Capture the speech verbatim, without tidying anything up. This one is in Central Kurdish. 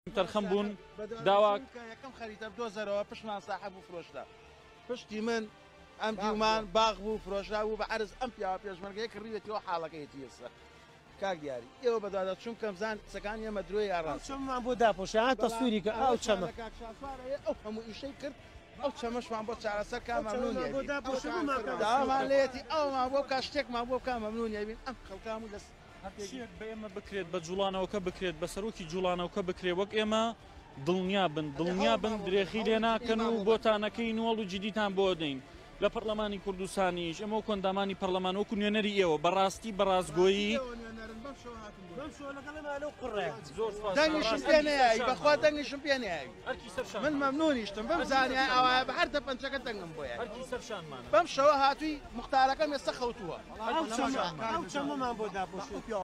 تەرخەم بوون داوا یەکەم خەریتە بدۆزەرەوە پشتمان ساحەب و فرۆشتا پشتی من ئەم دیومان باغ بوو فرۆشرا بوو بە عەرز ئەم پیاوە پێشمەرگەیە کڕیوێتەوە حاڵەکەیەتی ئێستا کاک دیاری ئێوە بەدادە چونکەم زان قسەکان ئێمە درۆی یاڕاست چەممان بۆ داپۆشە تەسووری کە ئەو چەمە ئەو هەموو ئیشەی کرد ئەو چەمەشمان بۆ چارەسەر کا مەمنونیەمان لێتی ئەومان بۆ کا شتێکمان بۆ کا مەمنونیە بین ئەم خەڵکام و دەست شێک بە ئێمە بکرێت بە جوڵانەوەکە بکرێت بە سەرۆکی جوڵانەوەکە بکرێت وەک ئێمە دڵنیا بن دڵنیا بن درێخی لێ ناکەن و بۆتانەکەی نوڵ و جدیتان بۆ دەین لە پەرلەمانی کوردستانیش ئەمە کۆندامانی پەرلەمان وەکو نوێنەری ئێوە بەڕاستی بەڕازگۆیی دەنگیشم پێ نایایی بەخوا دەنگیشم پێ نایایی من مەمنونیشتم بەم زانیای ئەوە بە هەر دەپەنچەکە دەنگم بۆیە بەم شەوە هاتووی مختارەکەم ئێستا خەوتووە ئەو چەمەمان بۆ داپۆشێت